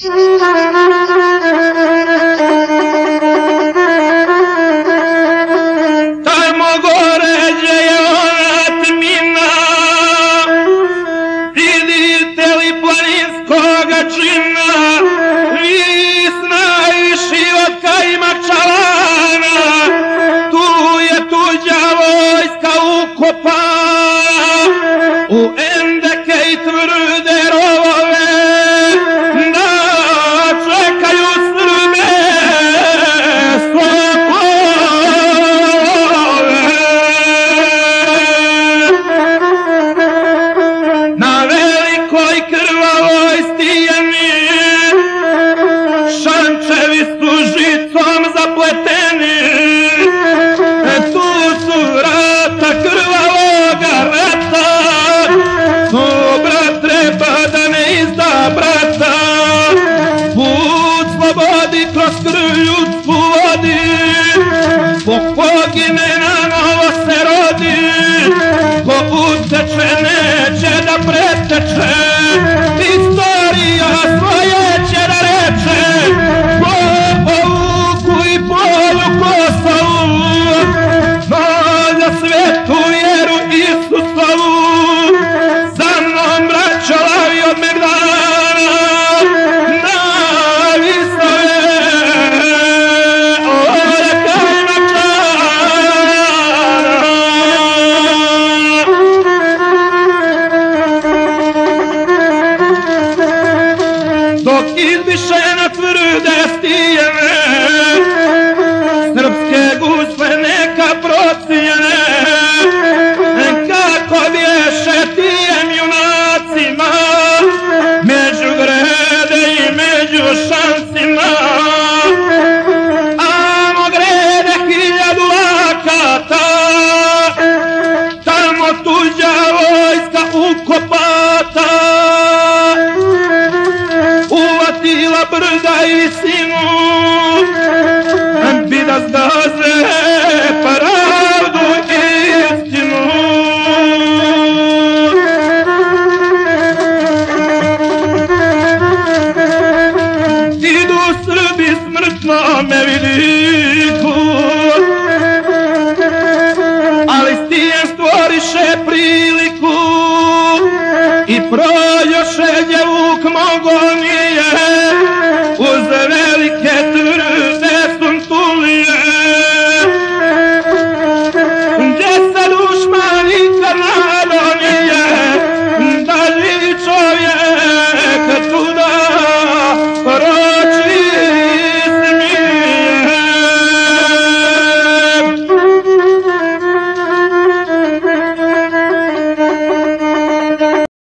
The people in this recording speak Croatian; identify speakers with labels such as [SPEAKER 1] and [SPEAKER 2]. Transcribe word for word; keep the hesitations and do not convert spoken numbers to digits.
[SPEAKER 1] U endeke i tvrde rovove da čekaju Srbe slobode. Na velikoj krvavoj stijeni šančevi su žicom zapleteni. Tu su vrata krvavoga rata, to brat treba da ne izda brata. Put slobodi kroz krv ljudsku vodi, ko pogine na novo se rodi. Ko uteče neće da preteče, istorija svoje će da reče. Po povuku i polju Kosovu, no za svetu vjeru Isusovu. Za mnom braćo lavi od Megdana, na Visove ode Kajmakčana. Dok izbiše na tvrde stijene srpske gusle neka procijene, kako bješe tijem junacima među grede i među šancima. Amo grede hiljadu akata, tamo tuđa vojska ukopata, uvatila brda i visinu, bi da zgaze pravdu i istinu. Idu Srbi smrtno me vidiku, ali stijem stvoriše priliku i pro